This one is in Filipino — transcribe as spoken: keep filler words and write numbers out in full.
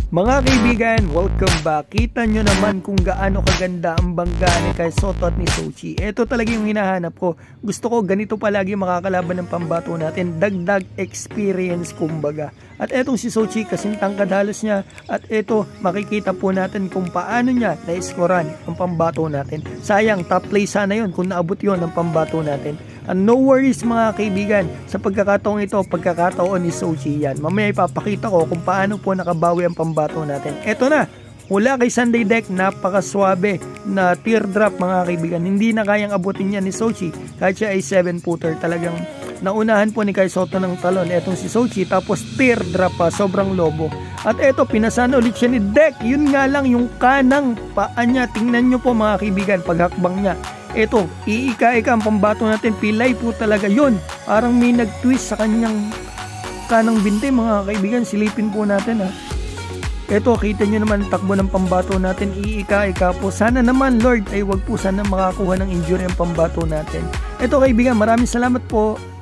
Mga kaibigan, welcome back. Kita nyo naman kung gaano kaganda ang bangga ni kay Sotto at ni zhouqi. Ito talaga yung hinahanap ko. Gusto ko ganito palagi makakalaban ng pambato natin. Dagdag experience kumbaga. At etong si zhouqi kasing tangkad halos niya. At ito makikita po natin kung paano niya na-scorean ang pambato natin. Sayang, top play sana yun kung naabot yun ang pambato natin. And no worries mga kaibigan, sa pagkakataong ito, pagkakataon ni zhouqi yan. Mamaya ipapakita ko kung paano po nakabawi ang pambato natin. Eto na, mula kay Sunday Deck, napakaswabe na teardrop mga kaibigan. Hindi na kayang abutin yan ni zhouqi kahit siya ay seven footer. Talagang naunahan po ni kay Sotto ng talon. Etong si zhouqi, tapos teardrop pa, sobrang lobo. At eto, pinasan ulit siya ni Deck. Yun nga lang, yung kanang paa niya. Tingnan nyo po mga kaibigan, paghakbang niya. Eto, iika-ika ang pambato natin. Pilay po talaga yun. Parang may nag-twist sa kanyang kanang binti mga kaibigan. Silipin po natin ha. Eto, kita nyo naman takbo ng pambato natin. Iika-ika po. Sana naman Lord ay wag po sana makakuha ng injury ang pambato natin. Eto kaibigan, maraming salamat po.